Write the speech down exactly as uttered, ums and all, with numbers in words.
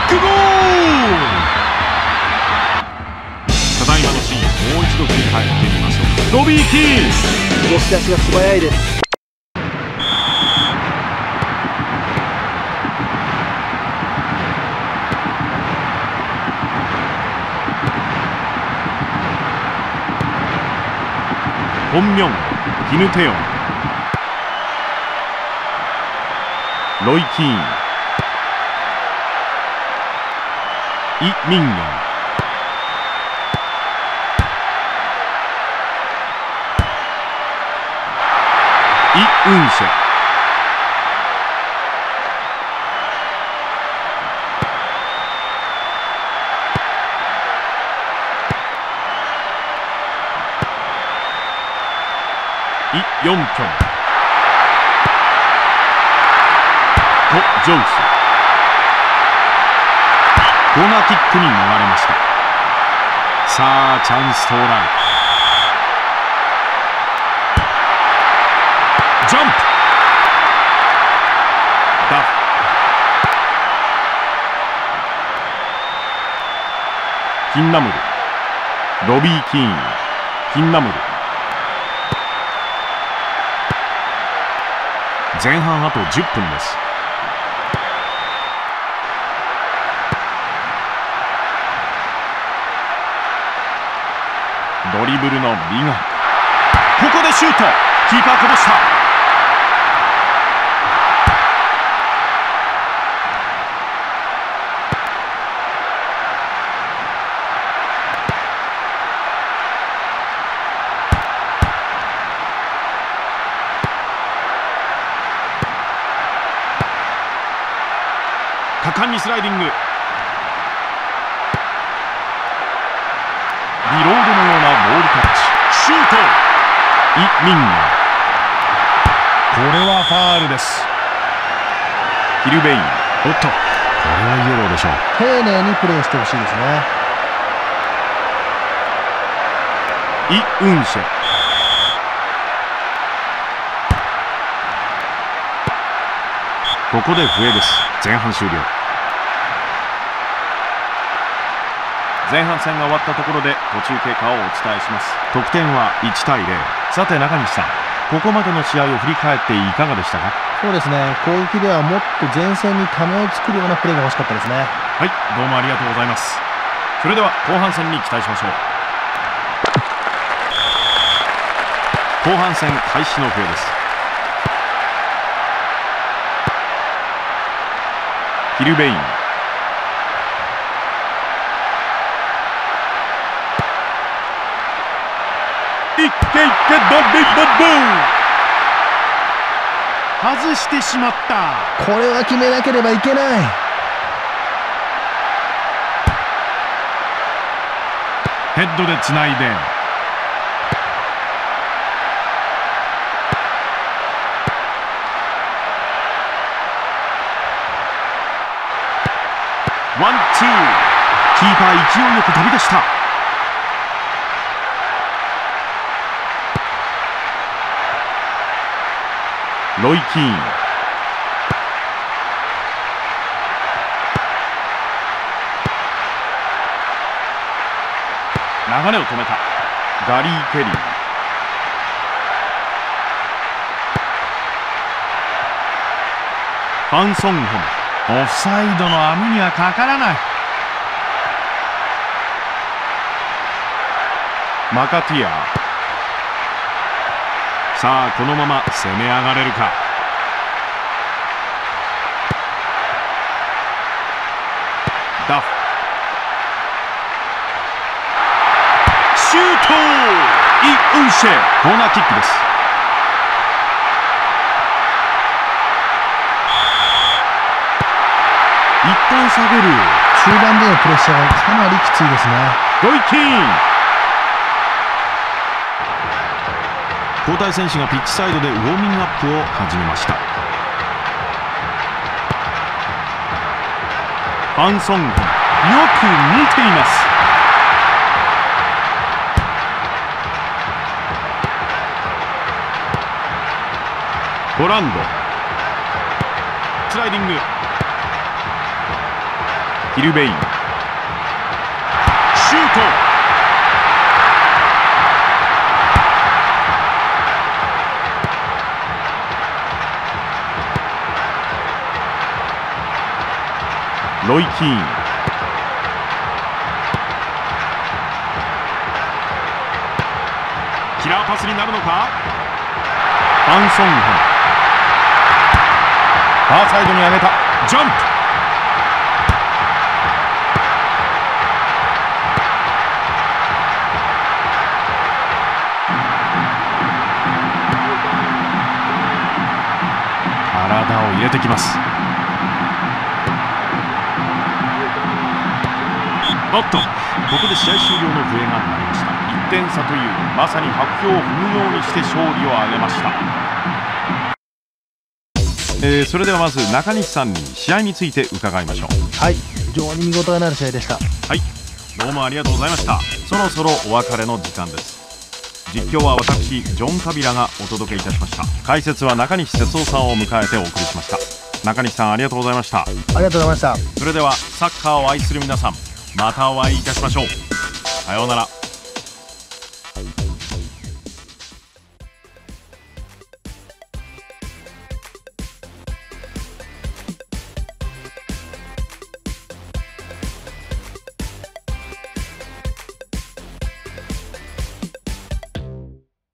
クゴール。ただいまのシーン、もう一度振り返ってみましょう。ロビー・キーン、 押し出しが素早いです。 ホン・ミョン、キヌ・テヨン、ロイ・キーン、イ・ミンヨン、イ・ウンシェ、イ・ヨンピョン、コ・ジョウス、コーナーキックに逃れました。さあチャンス到来。ジャンプ、ダフ、キンナムル、ロビー・キーン、キンナムル、前半あとじゅっぷんです。ドリブルのリガ、ここでシュート、キーパーこぼした。果敢にスライディング、リロードのようなボールタッチ、シュート、イ・ミンヨン、これはファールです。ヒルベイン、おっと、これはイエローでしょう。 丁寧にプレーしてほしいですね。 イ・ウンシェ、ここで笛です。前半終了。前半戦が終わったところで途中経過をお伝えします。得点はいちたいゼロ。さて中西さん、ここまでの試合を振り返っていかがでしたか？ そうですね、攻撃ではもっと前線にためを作るようなプレーが欲しかったですね。 はい、どうもありがとうございます。それでは後半戦に期待しましょう。後半戦開始の笛です。ヒルベイン、いけいけ、ドリブル、外してしまった。 これは決めなければいけない。 ヘッドでつないでワンツー、キーパー勢いよく飛び出した。ロイ・キーン、流れを止めた。ガリー・ケリー、ファン・ソンホン、オフサイドの網にはかからない。マカティア、さあこのまま攻め上がれるか。ダフ、シュート、イ・ウンシェ、コーナーキックです。一旦下げる。 中盤でのプレッシャーがかなりきついですね。 ロイ・キーン、交代選手がピッチサイドでウォーミングアップを始めました。ファン・ソンホン、よく見ています。ホランド、スライディング、ヒルベイン、シュート、ロイ・キーン、キラーパスになるのか。ファン・ソンホン、ファーサイドに上げた。ジャンプ、体を入れてきます。おっと、ここで試合終了の笛が鳴りました。いってん差という、まさに白氷を踏むようにして勝利を挙げました。えー、それではまず中西さんに試合について伺いましょう。 はい、非常に見応えのある試合でした。 はい、どうもありがとうございました。そろそろお別れの時間です。実況は私ジョン・カビラがお届けいたしました。解説は中西哲夫さんを迎えてお送りしました。中西さん、ありがとうございました。 ありがとうございました。 それではサッカーを愛する皆さん、またお会いいたしましょう。さようなら。